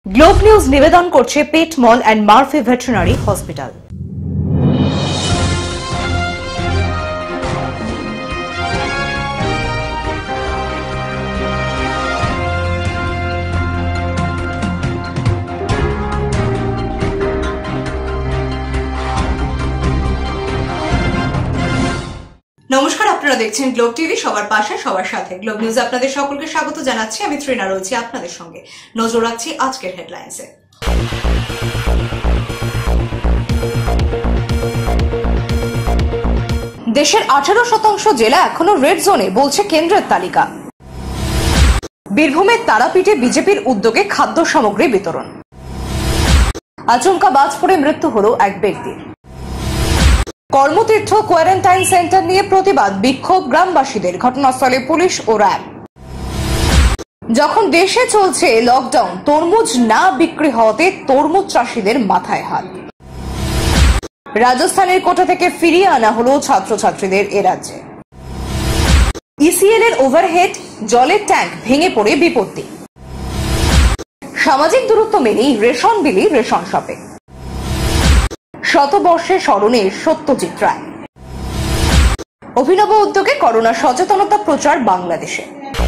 Globe news নিবেদন করছে pet mall and Murphy veterinary hospital. নমস্কার, আপনারা দেখছেন গ্লোব টিভি, সবার পাশে সবার সাথে। গ্লোব নিউজ আপনাদের সকলকে স্বাগত জানাচ্ছি। আমি ত্রিনা রয়েছি আপনাদের সঙ্গে। নজর রাখছি আজকের হেডলাইন্সে। দেশের 18% জেলা এখনো রেড জোনে, বলছে কেন্দ্রের তালিকা। বীরভূমের তারাপীঠে বিজেপির উদ্যোগে খাদ্য সামগ্রী বিতরণ। আচমকা বাজ পড়ে মৃত্যু হলো এক ব্যক্তির। কর্মতীর্থ কোয়ারেন্টাইন সেন্টার নিয়ে প্রতিবাদ বিক্ষোভ গ্রামবাসীদের, ঘটনাস্থলে পুলিশ ও র্যাব। যখন দেশে চলছে লকডাউন, তরমুজ না বিক্রি হওয়াতে তরমুজ চাষিদের মাথায় হাত। রাজস্থানের কোটা থেকে ফিরিয়ে আনা হলো ছাত্রছাত্রীদের এ রাজ্যে। ইসিএল এর ওভারহেড জলের ট্যাঙ্ক ভেঙে পড়ে বিপত্তি। সামাজিক দূরত্ব মেনেই রেশন বিলি রেশন শপে। শতবর্ষে স্মরণে সত্যজিৎ রায়। অভিনব উদ্যোগে করোনা সচেতনতা প্রচার বাংলাদেশে।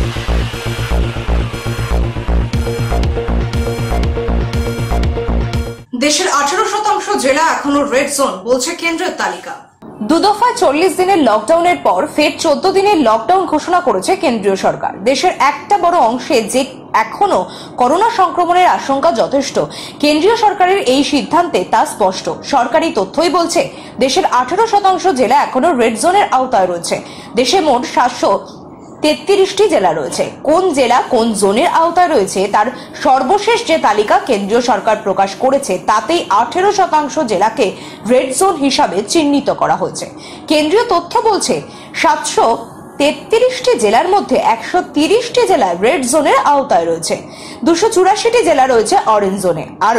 দেশের 18% জেলা এখনো রেড জোন, বলছে কেন্দ্রের তালিকা। দুদফায় 40 দিনের লকডাউনের পর ফের 14 দিনের লকডাউন ঘোষণা করেছে কেন্দ্রীয় সরকার। দেশের একটা বড় অংশে যে এখনো করোনা সংক্রমণের আশঙ্কা যথেষ্ট, কেন্দ্রীয় সরকারের এই সিদ্ধান্তে তা স্পষ্ট। সরকারি তথ্যই বলছে দেশের 18% জেলা এখনো রেড জোনের আওতায় রয়েছে। দেশে মোট 733টি জেলা রয়েছে। কোন জেলা কোন জোনের আওতায় রয়েছে তার সর্বশেষ যে তালিকা কেন্দ্রীয় সরকার প্রকাশ করেছে, তাতেই 18% জেলাকে রেড জোন হিসাবে চিহ্নিত করা হয়েছে। কেন্দ্রীয় তথ্য বলছে 733টি জেলার মধ্যে 130টি জেলা রেড জোনের আওতায় রয়েছে, 284টি জেলা রয়েছে অরেঞ্জ জোনে, আর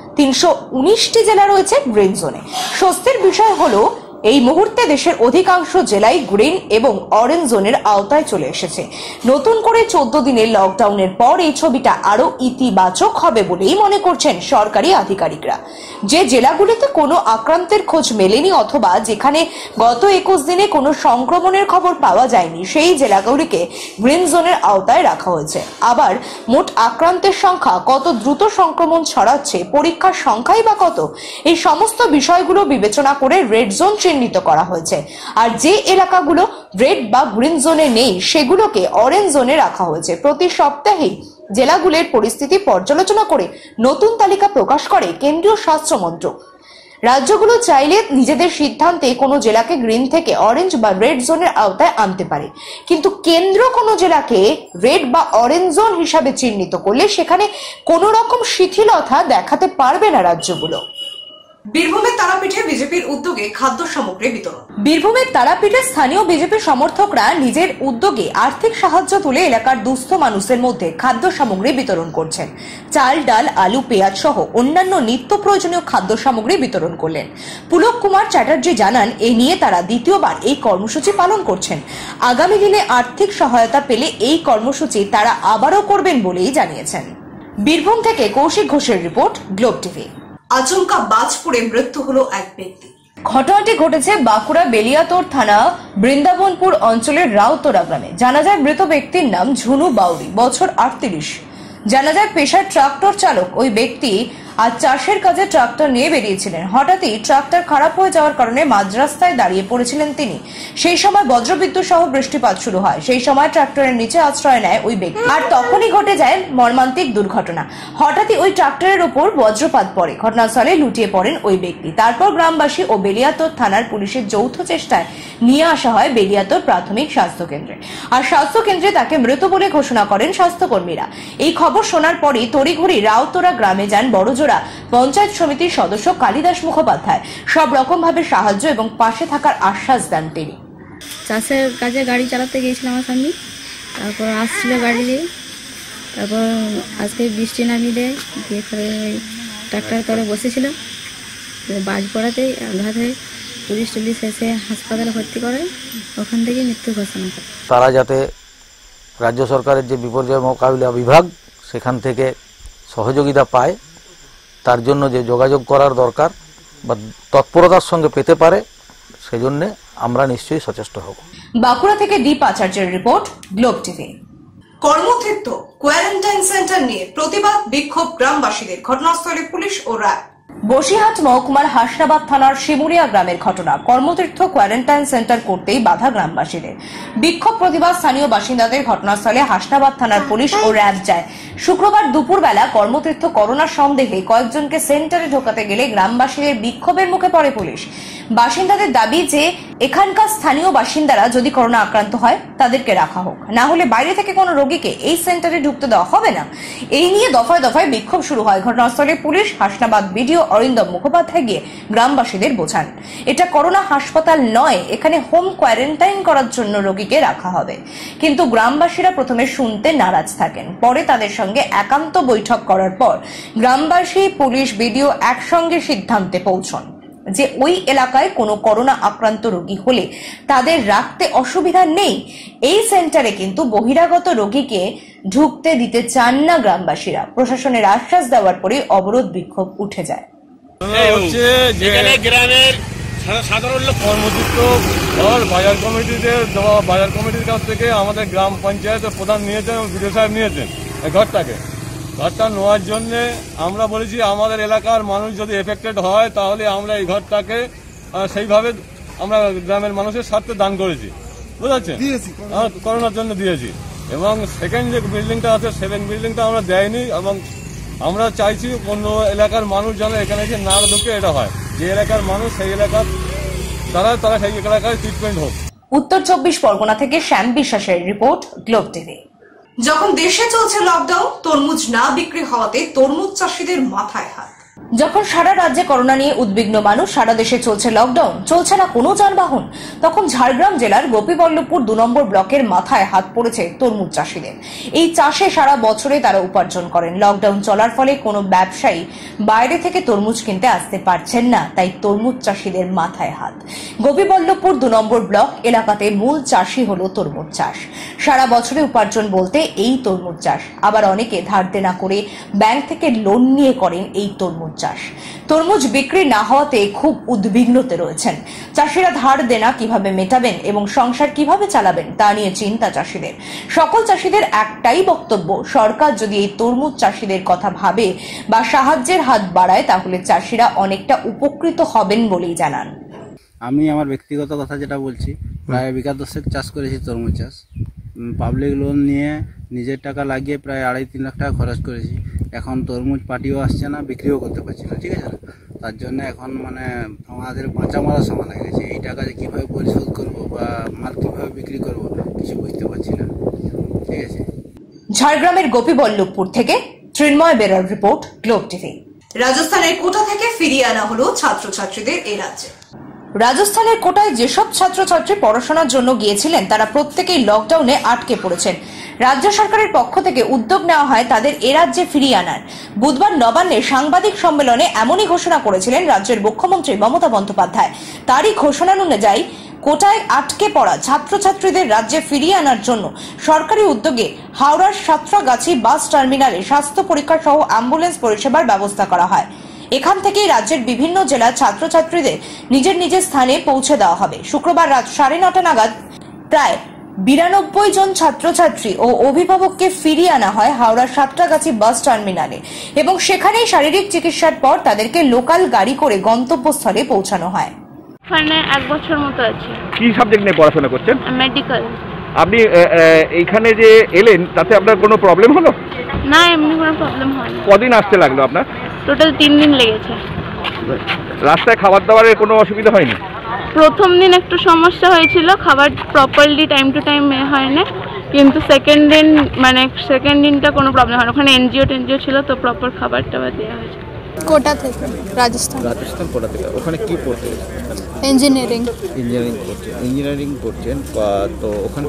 319টি জেলা রয়েছে গ্রিন জোনে। স্বস্তির বিষয় হলো এই মুহূর্তে দেশের অধিকাংশ জেলায় গ্রিন এবং অরেঞ্জ জোনের আওতায় চলে এসেছে। নতুন করে 14 দিনের লকডাউনের পর এই ছবিটা আরো ইতিবাচক হবে বলেই মনে করছেন সরকারি আধিকারিকরা। যে জেলাগুলিতে কোনো আক্রান্তের খোঁজ মেলেনি অথবা যেখানে গত 21 দিনে কোনো সংক্রমণের খবর পাওয়া যায়নি, সেই জেলাগুলিকে গ্রিন জোনের আওতায় রাখা হয়েছে। আবার মোট আক্রান্তের সংখ্যা, কত দ্রুত সংক্রমণ ছড়াচ্ছে, পরীক্ষার সংখ্যাই বা কত, এই সমস্ত বিষয়গুলো বিবেচনা করে রেড জোন চিহ্নিত করা হয়েছে। আর যে এলাকাগুলো রেড বা গ্রিন জোনে নেই, সেগুলোকে অরেঞ্জ জোনে রাখা হয়েছে। প্রতি সপ্তাহেই জেলাগুলির পরিস্থিতি পর্যালোচনা করে নতুন তালিকা প্রকাশ করে কেন্দ্রীয় স্বাস্থ্য মন্ত্রক। রাজ্যগুলো চাইলে নিজেদের সিদ্ধান্তে কোনো জেলাকে গ্রিন থেকে অরেঞ্জ বা রেড জোনের আওতায় আনতে পারে, কিন্তু কেন্দ্র কোনো জেলাকে রেড বা অরেঞ্জ জোন হিসাবে চিহ্নিত করলে সেখানে কোনো রকম শিথিলতা দেখাতে পারবে না রাজ্যগুলো। বীরভূমের তারাপীঠে বিজেপির উদ্যোগে খাদ্য সামগ্রী বিতরণ। বীরভূমের তারাপীঠে স্থানীয় বিজেপি সমর্থকরা নিজের উদ্যোগে আর্থিক সাহায্য তুলে এলাকার দুস্থ মানুষের মধ্যে খাদ্য সামগ্রী বিতরণ করছেন। চাল, ডাল, আলু, পেঁয়াজ সহ অন্যান্য নিত্য প্রয়োজনীয় খাদ্য সামগ্রী বিতরণ করলেন। পুলক কুমার চ্যাটার্জি জানান, এই নিয়ে তারা দ্বিতীয়বার এই কর্মসূচি পালন করছেন। আগামী দিনে আর্থিক সহায়তা পেলে এই কর্মসূচি তারা আবারও করবেন বলেই জানিয়েছেন। বীরভূম থেকে কৌশিক ঘোষের রিপোর্ট, গ্লোব টিভি। আচমকা বাজ পড়ে মৃত্যু হলো এক ব্যক্তি। ঘটনাটি ঘটেছে বাঁকুড়া বেলিয়াতোড় থানা বৃন্দাবনপুর অঞ্চলের রাউতোরা গ্রামে। জানা যায় মৃত ব্যক্তির নাম ঝুনু বাউরি, বছর 38। জানা যায় পেশার ট্রাক্টর চালক ওই ব্যক্তি আজ চাষের কাজে ট্রাক্টর নিয়ে বেরিয়েছিলেন। হঠাৎই ট্রাক্টর খারাপ হয়ে যাওয়ার কারণে মাঝ রাস্তায় দাঁড়িয়ে পড়েছিলেন তিনি। সেই সময় বজ্রবিদ্যুৎ সহ বৃষ্টিপাত শুরু হয়। সেই সময় ট্রাক্টরের নিচে আশ্রয় নেয় ওই ব্যক্তি, আর তখনই ঘটে যায় মর্মান্তিক দুর্ঘটনা। হঠাৎই ওই ট্রাক্টরের উপর বজ্রপাত পড়ে, ঘটনাস্থলে লুটিয়ে পড়েন ওই ব্যক্তি। তারপর গ্রামবাসী ও বেলিয়াতোড় থানার পুলিশের যৌথ চেষ্টায় নিয়ে আসা হয় বেলিয়াতোড় প্রাথমিক স্বাস্থ্য কেন্দ্রে। আর স্বাস্থ্য কেন্দ্রে তাকে মৃত বলে ঘোষণা করেন স্বাস্থ্যকর্মীরা। এই খবর শোনার পরই তড়িঘড়ি রাউতোরা গ্রামে যান বড়জোড়া পঞ্চায়েত সমিতির সদস্য কালিদাস মুখোপাধ্যায়। সব রকম ভাবে সাহায্য এবং পাশে থাকার আশ্বাস দেন তিনি। চাষের কাজে গাড়ি চালাতে গিয়েছিলাম আমার স্বামী, তারপর আসছিল গাড়ি দিয়ে, তারপর আজকে বৃষ্টি নামিয়ে দেয়, দিয়ে পরে ওই ট্রাক্টরের তলে বসেছিল, বাজ পড়াতেই আঘাত হয়ে পুলিশ টুলিশ এসে হাসপাতালে ভর্তি করে, ওখান থেকে মৃত্যু ঘোষণা করে। তারা যাতে রাজ্য সরকারের যে বিপর্যয় মোকাবিলা বিভাগ, সেখান থেকে সহযোগিতা পায়, তার জন্য যে যোগাযোগ করার দরকার বা তৎপরতার সঙ্গে পেতে পারে, সেজন্য আমরা নিশ্চয়ই সচেষ্ট হব। বাঁকুড়া থেকে দীপ আচার্যের রিপোর্ট, গ্লোব টিভি। কর্মক্ষেত্র কোয়ারেন্টাইন সেন্টার নিয়ে প্রতিবাদ বিক্ষোভ গ্রামবাসীদের, ঘটনাস্থলে পুলিশ ও র্যাব। বসিরহাট মহকুমার হাসনাবাদ থানার শিমুরিয়া গ্রামের ঘটনা। কর্মতীর্থ কোয়ারেন্টাইন সেন্টার করতেই বাধা গ্রামবাসীদের। বিক্ষোভ প্রতিবাদ স্থানীয় বাসিন্দাদের, ঘটনাস্থলে হাসনাবাদ থানার পুলিশ ও র্যাব যায়। শুক্রবার দুপুরবেলা কর্মতীর্থ করোনা সন্দেহে কয়েকজনকে সেন্টারে ঢোকাতে গেলে গ্রামবাসীদের বিক্ষোভের মুখে পড়ে পুলিশ। বাসিন্দাদের দাবি যে এখানকার স্থানীয় বাসিন্দারা যদি করোনা আক্রান্ত হয় তাদেরকে রাখা হোক, না হলে বাইরে থেকে কোনো রোগীকে এই সেন্টারে ঢুকতে দেওয়া হবে না। এই নিয়ে দফায় দফায় বিক্ষোভ শুরু হয়। ঘটনাস্থলে পুলিশ, হাসনাবাদ বিডিও অরিন্দম মুখোপাধ্যায় গিয়ে গ্রামবাসীদের বোঝান এটা করোনা হাসপাতাল নয়, এখানে হোম কোয়ারেন্টাইন করার জন্য রোগীকে রাখা হবে। কিন্তু গ্রামবাসীরা প্রথমে শুনতে নারাজ থাকেন। পরে তাদের সঙ্গে একান্ত বৈঠক করার পর গ্রামবাসী, পুলিশ, বিডিও একসঙ্গে সিদ্ধান্তে পৌঁছন যে ওই এলাকায় কোনো করোনা আক্রান্ত রোগী হলে তাদের রাখতে অসুবিধা নেই। এই সেন্টারে কিন্তু বহিরাগত রোগীকে ঢুকতে দিতে চান না গ্রামবাসীরা। প্রশাসনের আশ্বাস দেওয়ার পরে অবরোধ বিক্ষোভ উঠে যায়। গ্রামের সাধারণ লোক কর্মযুক্ত বাজার কমিটির কাছ থেকে আমাদের গ্রাম পঞ্চায়েতের প্রধান নিয়েছেন, বিডিও সাহেব নিয়েছেন এই ঘরটা নেওয়ার জন্য। আমরা বলেছি আমাদের এলাকার মানুষ যদি এফেক্টেড হয় তাহলে আমরা এই ঘরটাকে সেইভাবে আমরা গ্রামের মানুষের স্বার্থে দান করেছি, বুঝাচ্ছেন, করোনার জন্য দিয়েছি। এবং সেকেন্ড যে বিল্ডিংটা আছে সেকেন্ড বিল্ডিংটা আমরা দেয়নি, এবং আমরা চাইছি অন্য এলাকার মানুষ যেন এখানে এসে না ঢুকে এটা হয়, যে এলাকার মানুষ সেই এলাকার তারা সেই এলাকায় ট্রিটমেন্ট হোক। উত্তর 24 পরগনা থেকে শ্যাম বিশ্বাসের রিপোর্ট, গ্লোব টিভি। যখন দেশে চলছে লকডাউন, তরমুজ না বিক্রি হওয়াতে তরমুজ চাষিদের মাথায় হাত। যখন সারা রাজ্যে করোনা নিয়ে উদ্বিগ্ন মানুষ, সারা দেশে চলছে লকডাউন, চলছে না কোনো যানবাহন, তখন ঝাড়গ্রাম জেলার গোপীবল্লভপুর 2 নম্বর ব্লকের মাথায় হাত পড়েছে তরমুজ চাষিদের। এই চাষে সারা বছরে তারা উপার্জন করেন। লকডাউন চলার ফলে কোনো ব্যবসায়ী বাইরে থেকে তরমুজ কিনতে আসতে পারছেন না, তাই তরমুজ চাষিদের মাথায় হাত। গোপীবল্লভপুর 2 নম্বর ব্লক এলাকাতে মূল চাষই হলো তরমুজ চাষ। সারা বছরে উপার্জন বলতে এই তরমুজ চাষ। আবার অনেকে ধার দেনা করে ব্যাংক থেকে লোন নিয়ে করেন এই তরমুজ চাষ। তরমুজ বিক্রি না হওয়াতে খুব উদ্বিগ্নতে রয়েছেন চাষিরা। ধার দেনা কিভাবে মেটাবেন এবং সংসার কিভাবে চালাবেন তা নিয়ে চিন্তা চাষিদের। সকল চাষিদের একটাই বক্তব্য, সরকার যদি এই তরমুজ চাষিদের কথা ভাবে বা সাহায্যের হাত বাড়ায় তাহলে চাষিরা অনেকটা উপকৃত হবেন বলেই জানান। আমি আমার ব্যক্তিগত কথা যেটা বলছি, প্রায় বিঘা 10 চাষ করেছি তরমুজ চাষ। পাবলিক লোন নিয়ে নিজের টাকা লাগিয়ে প্রায় 2.5-3 লাখ টাকা খরচ করেছি। এখন তরমুজ পাটিও আসছে না, বিক্রিও করতে পারছি না, ঠিক আছে না? তার জন্য এখন মানে আমাদের বাঁচা মারার সময় লেগে গেছে। এই টাকা যে কীভাবে পরিশোধ করবো বা মাল কীভাবে বিক্রি করবো কিছু বুঝতে পারছি না, ঠিক আছে। ঝাড়গ্রামের গোপীবল্লভপুর থেকে তৃণময় বেরার রিপোর্ট, গ্লোব টিভি। রাজস্থানের কোটা থেকে ফিরিয়ে আনা হলো ছাত্রছাত্রীদের এই রাজ্যে। রাজস্থানের কোটায় যেসব ছাত্রছাত্রী পড়াশোনার জন্য গিয়েছিলেন তারা প্রত্যেকেই লকডাউনে আটকে পড়েছেন। রাজ্য সরকারের পক্ষ থেকে উদ্যোগ নেওয়া হয় তাদের এ রাজ্যে ফিরিয়ে আনার। বুধবার নবান্নে সাংবাদিক সম্মেলনে এমনই ঘোষণা করেছিলেন রাজ্যের মুখ্যমন্ত্রী মমতা বন্দ্যোপাধ্যায়। তারই ঘোষণা অনুযায়ী কোটায় আটকে পড়া ছাত্রছাত্রীদের রাজ্যে ফিরিয়ে আনার জন্য সরকারি উদ্যোগে হাওড়ার সাঁতরাগাছি বাস টার্মিনালে স্বাস্থ্য পরীক্ষা সহ অ্যাম্বুলেন্স পরিষেবার ব্যবস্থা করা হয়। এখান থেকেই রাজ্যের বিভিন্ন জেলার ছাত্রছাত্রীদের নিজের নিজের স্থানে পৌঁছে দেওয়া হবে। শুক্রবার রাত 9:30 নাগাদ প্রায় 92 জন ছাত্রছাত্রী ও অভিভাবককে ফিরিয়ে আনা হয় হাওড়ার সাঁতরাগাছি বাস টার্মিনালে এবং সেখানেই শারীরিক চিকিৎসার পর তাদেরকে লোকাল গাড়ি করে গন্তব্যস্থলে পৌঁছানো হয়। এখানে 1 বছর মতো আছে। কি সাবজেক্ট নিয়ে পড়াশোনা করছেন? মেডিকেল। আপনি এইখানে যে এলেন তাতে আপনার কোনো প্রবলেম হলো? না, এমনি কোনো প্রবলেম হয়নি। কদিন আসতে লাগলো আপনার? টোটাল 3 দিন লেগেছে। রাস্তায় খাবার দাবারের কোনো অসুবিধা হয়নি? প্রথম দিন একটু সমস্যা হয়েছিল, খাবার প্রপারলি টাইম টু টাইম হয় না, কিন্তু সেকেন্ড দিনটা কোনো প্রবলেম হয় না। ওখানে এনজিও ছিল তো প্রপার খাবারটা দেওয়া হয়েছে। কোটা থেকে রাজস্থান। কোটা থেকে। ওখানে কি পড়তে? ইঞ্জিনিয়ারিং করছেন। তো ওখানে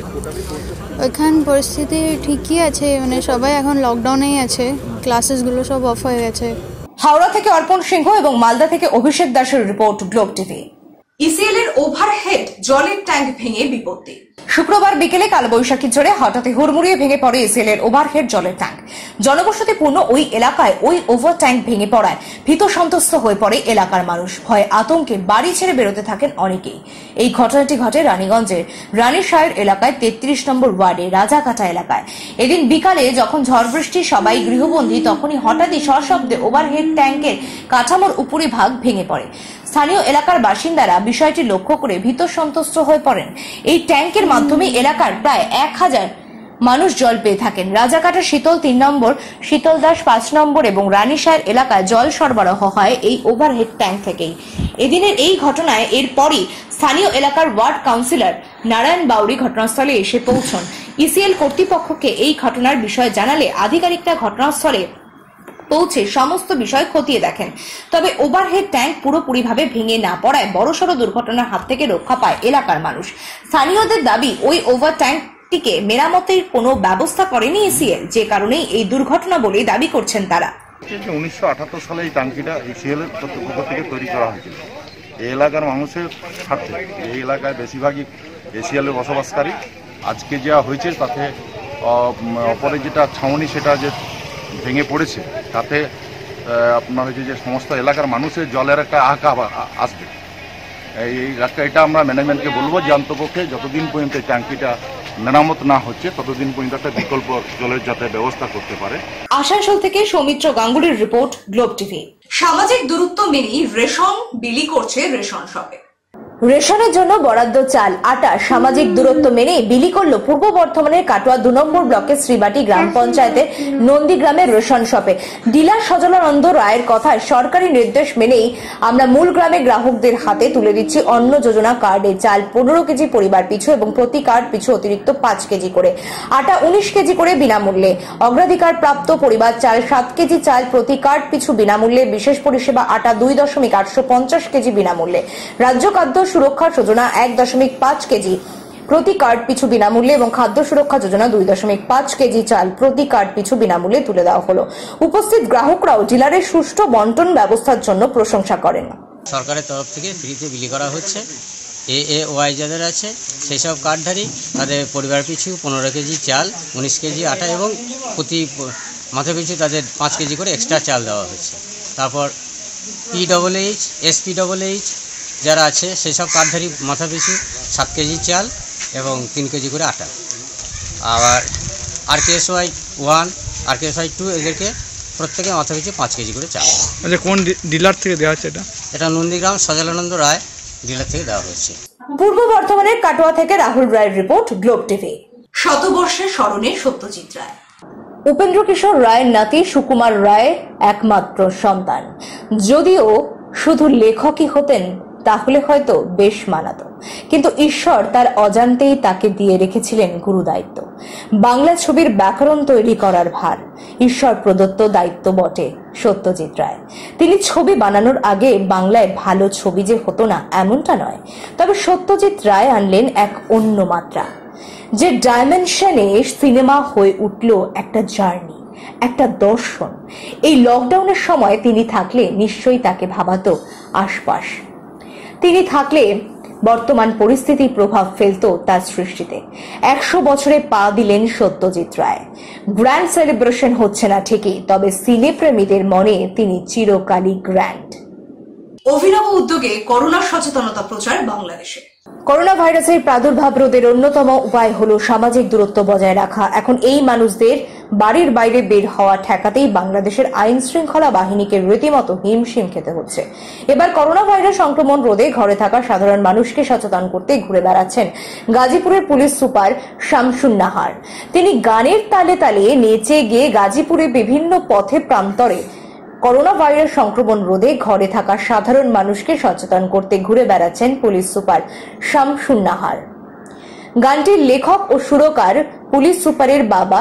পরিস্থিতি ঠিকই আছে, মানে সবাই এখন লকডাউনেই আছে, ক্লাসেসগুলো সব অফ হয়ে গেছে। হাওড়া থেকে অর্পণ সিংহ এবং মালদা থেকে অভিষেক দাসের রিপোর্ট, গ্লোব টিভি। ইসিএল এর ওভারহেড জলের ট্যাঙ্ক ভেঙে বিপত্তি। শুক্রবার বিকেলে কালবৈশাখীর জোরে হঠাৎ হুড়মুড়িয়ে ভেঙে পড়ে এসিএল এর ওভারহেড জলের ট্যাঙ্ক। জনবসতিপূর্ণ ওই এলাকায় ওই ওভার ট্যাঙ্ক ভেঙে পড়ায় ভীত সন্ত্রস্ত হয়ে পড়ে এলাকার মানুষ। ভয়ে আতঙ্কে বাড়ি ছেড়ে বেরোতে থাকেন অনেকেই। এই ঘটনাটি ঘটে রানীগঞ্জের রানীশাহের এলাকায় 33 নম্বর ওয়ার্ডে রাজাকাটা এলাকায়। এদিন বিকালে যখন ঝড় বৃষ্টি সবাই গৃহবন্দী, তখনই হঠাৎই সশব্দে ওভারহেড ট্যাঙ্কের কাঠামোর উপরি ভাগ ভেঙে পড়ে। স্থানীয় এলাকার বাসিন্দারা বিষয়টি লক্ষ্য করে ভীত সন্ত্রস্ত হয়ে পড়েন। এই ট্যাঙ্কের মাধ্যমে এলাকার প্রায় 1000 মানুষ জল পেয়ে থাকেন। রাজাকাটা শীতল 3 নম্বর, শীতলদাস 5 নম্বর এবং রানীশাহের এলাকায় জল সরবরাহ হয় এই ওভারহেড ট্যাঙ্ক থেকেই। এদিনের এই ঘটনায় এরপরই স্থানীয় এলাকার ওয়ার্ড কাউন্সিলর নারায়ণ বাউরি ঘটনাস্থলে এসে পৌঁছন। ইসিএল কর্তৃপক্ষকে এই ঘটনার বিষয়ে জানালে আধিকারিকরা ঘটনাস্থলে পৌঁছে সমস্ত বিষয় খতিয়ে দেখেন। তবে ওভারহেড ট্যাঙ্ক পুরোপুরিভাবে ভেঙে না পড়ায় বড়সড় দুর্ঘটনার হাত থেকে রক্ষা পায় এলাকার মানুষ। স্থানীয়দের দাবি, ওই ওভার ট্যাঙ্কটিকে মেরামতের কোনো ব্যবস্থা করেনি ইসিএল, যে কারণেই এই দুর্ঘটনা বলে দাবি করছেন তারা। 1978 সালে এই ট্যাঙ্কিটা ইসিএল এর কর্তৃপক্ষ থেকে তৈরি করা হয়েছিল এই এলাকার মানুষের স্বার্থে। এই এলাকায় বেশিরভাগই এসিএল এর বসবাসকারী। আজকে যা হয়েছে তাতে অপরে যেটা ছাউনি সেটা যে ভেঙে পড়েছে, তাতে আপনার হয়েছে যে সমস্ত এলাকার মানুষের জলের একটা আকাব আসবে। এটা আমরা ম্যানেজমেন্টকে বলবো যে অন্তপক্ষে যতদিন পর্যন্ত এই ট্যাঙ্কিটা মেরামত না হচ্ছে ততদিন পর্যন্ত একটা বিকল্প জলের যাতে ব্যবস্থা করতে পারে। আসানসোল থেকে সৌমিত্র গাঙ্গুলির রিপোর্ট, গ্লোব টিভি। সামাজিক দূরত্ব মেনেই রেশন বিলি করছে রেশন শপে। রেশনের জন্য বরাদ্দ চাল, আটা সামাজিক দূরত্ব মেনেই বিলি করল পূর্ব বর্ধমানের কাটোয়া 2 নম্বর ব্লকের শ্রীবাটি গ্রাম পঞ্চায়েতের নন্দীগ্রামের রেশন শপে। ডিলার সজলানন্দ রায়ের কথায় সরকারি নির্দেশ মেনেই আমরা মূল গ্রামে গ্রাহকদের হাতে তুলে দিচ্ছি অন্ন যোজনা কার্ডে চাল 15 কেজি পরিবার পিছু এবং প্রতি কার্ড পিছু অতিরিক্ত 5 কেজি করে, আটা 19 কেজি করে বিনামূল্যে, অগ্রাধিকার প্রাপ্ত পরিবার চাল 7 কেজি চাল প্রতি কার্ড পিছু বিনামূল্যে, বিশেষ পরিষেবা আটা 2.850 কেজি বিনামূল্যে, রাজ্য খাদ্য সুরক্ষা যোজনা 1.5 কেজি প্রতি কার্ড পিছু বিনামূল্যে এবং খাদ্য সুরক্ষা যোজনা 2.5 কেজি চাল প্রতি কার্ড পিছু বিনামূল্যে তুলে দেওয়া হলো। উপস্থিত গ্রাহকরাও ডিলারের সুষ্ঠু বন্টন ব্যবস্থার জন্য প্রশংসা করেন। সরকারের তরফ থেকে ফ্রিতে বিলি করা হচ্ছে। AAY যাদের আছে সেই সব কার্ডধারী তাদের পরিবার পিছু 15 কেজি চাল, 19 কেজি আটা এবং প্রতি মাথা পিছু তাদের 5 কেজি করে এক্সট্রা চাল দেওয়া হচ্ছে। তারপর PWH, SPWH যারা আছে সেই সব কার্ডধারী মাথা পিছু 7 কেজি চাল এবং 3 কেজি করে আটা। আবার RKSY 1, RKSY 2 এদেরকে প্রত্যেকে মাথা পিছু 5 কেজি করে চাল। আচ্ছা, কোন ডিলার থেকে দেওয়া হচ্ছে এটা? এটা নন্দীগ্রাম সজলানন্দ রায় ডিলার থেকে দেওয়া হয়েছে। পূর্ব বর্ধমানের কাটোয়া থেকে রাহুল রায়ের রিপোর্ট, গ্লোব টিভি। শতবর্ষের স্মরণে সত্যজিৎ রায়। উপেন্দ্র কিশোর রায়ের নাতি সুকুমার রায় একমাত্র সন্তান। যদিও শুধু লেখকই হতেন তাহলে হয়তো বেশ মানাতো, কিন্তু ঈশ্বর তার অজান্তেই তাকে দিয়ে রেখেছিলেন গুরু দায়িত্ব। বাংলা ছবির ব্যাকরণ তৈরি করার ভার ঈশ্বর প্রদত্ত দায়িত্ব বটে সত্যজিৎ রায়। তিনি ছবি বানানোর আগে বাংলায় ভালো ছবি যে হতো না এমনটা নয়, তবে সত্যজিৎ রায় আনলেন এক অন্য মাত্রা, যে ডাইমেনশনে সিনেমা হয়ে উঠল একটা জার্নি, একটা দর্শন। এই লকডাউনের সময় তিনি থাকলে নিশ্চয়ই তাকে ভাবাতো আশপাশ। তিনি থাকলে বর্তমান পরিস্থিতির প্রভাব ফেলত তার সৃষ্টিতে। 100 বছরে পা দিলেন সত্যজিৎ রায়। গ্র্যান্ড সেলিব্রেশন হচ্ছে না ঠিকই, তবে সিনেপ্রেমীদের মনে তিনি চিরকালই গ্র্যান্ড। অভিনব উদ্যোগে করোনা সচেতনতা প্রচার বাংলাদেশে। করোনা ভাইরাসের প্রাদুর্ভাব রোধের অন্যতম উপায় হলো সামাজিক দূরত্ব বজায় রাখা। এখন এই মানুষদের বাড়ির বাইরে বের হওয়া ঠেকাতেই বাংলাদেশের আইন শৃঙ্খলা বাহিনীকে রীতিমতো হিমশিম খেতে হচ্ছে। এবার করোনা ভাইরাস সংক্রমণ রোধে ঘরে থাকা সাধারণ মানুষকে সচেতন করতে ঘুরে বেড়াচ্ছেন গাজীপুরের পুলিশ সুপার শামসুন নাহার। তিনি গানের তালে তালে নেচে গিয়ে গাজীপুরে বিভিন্ন পথে প্রান্তরে করোনা ভাইরাস সংক্রমণ রোধে ঘরে থাকা সাধারণ মানুষকে সচেতন করতে ঘুরে বেড়াচ্ছেন পুলিশ সুপার শামসুন নাহার। গানটির লেখক ও সুরকার পুলিশ সুপারের বাবা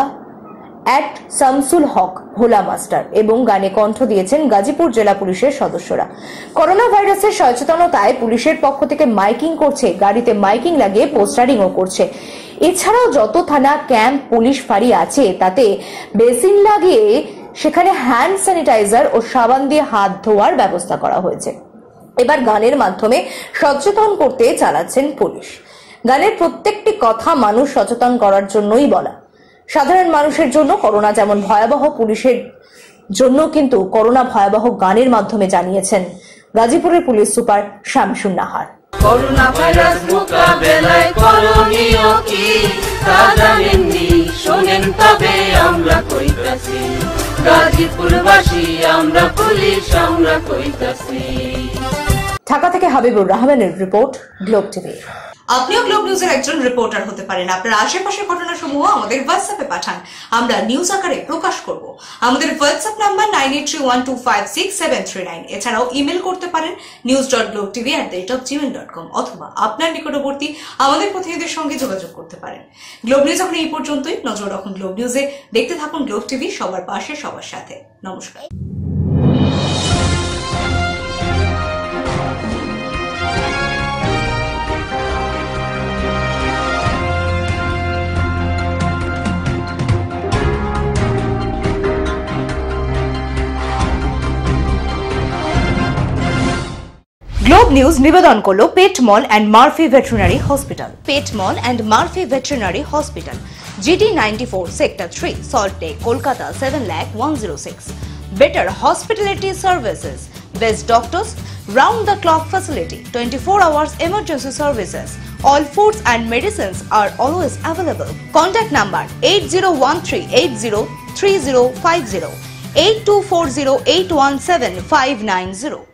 শামসুল হক ভোলা মাস্টার এবং গানে কণ্ঠ দিয়েছেন গাজীপুর জেলা পুলিশের সদস্যরা। করোনা ভাইরাসের সচেতনতায় পুলিশের পক্ষ থেকে মাইকিং করছে, গাড়িতে মাইকিং লাগিয়ে পোস্টারিংও করছে। এছাড়াও যত থানা, ক্যাম্প, পুলিশ ফাঁড়ি আছে তাতে বেসিন লাগিয়ে সেখানে হ্যান্ড স্যানিটাইজার ও সাবান দিয়ে হাত ধোয়ার ব্যবস্থা করা হয়েছে। এবার গানের মাধ্যমে সচেতন করতে চালাচ্ছেন পুলিশ। গানের প্রত্যেকটি কথা মানুষ সচেতন করার জন্যই বলা। সাধারণ মানুষের জন্য করোনা যেমন ভয়াবহ, পুলিশের জন্য কিন্তু করোনা ভয়াবহ গানের মাধ্যমে জানিয়েছেন গাজীপুরের police super Shamsun Nahar. Corona virus মোকাবেলায় করণীয় কি তা জানেননি, শোনেন তবে আমরা কইতাছি, গাজীপুরবাসী আমরা পুলিশ আমরা কইতাছি। ঢাকা থেকে হাবিবুর রহমানের রিপোর্ট, গ্লোব টিভি। আপনিও গ্লোব নিউজের একজন রিপোর্টার হতে পারেন। আপনার আশেপাশের ঘটনাসমূহ আমাদের হোয়াটসঅ্যাপে পাঠান, আমরা নিউজ আকারে প্রকাশ করব। আমাদের হোয়াটসঅ্যাপ নাম্বার 9831256739। এছাড়াও ইমেল করতে পারেন news.globetv@gmail.com অথবা আপনার নিকটবর্তী আমাদের প্রতিনিধিদের সঙ্গে যোগাযোগ করতে পারেন। গ্লোব নিউজ এখন এই পর্যন্তই। নজর রাখুন গ্লোব নিউজে, দেখতে থাকুন গ্লোব টিভি, সবার পাশে সবার সাথে। নমস্কার। গ্লোব নিউজ নিবেদন করলো pet mall and Murphy veterinary hospital. Pet mall and Murphy veterinary hospital, GD 94 Sector 3, Salt Lake, Kolkata 7,01,06. Better hospitality services, best doctors, round the clock facility, 24 hours emergency services. All foods and medicines are always available. Contact number 8013803050, 8240817590.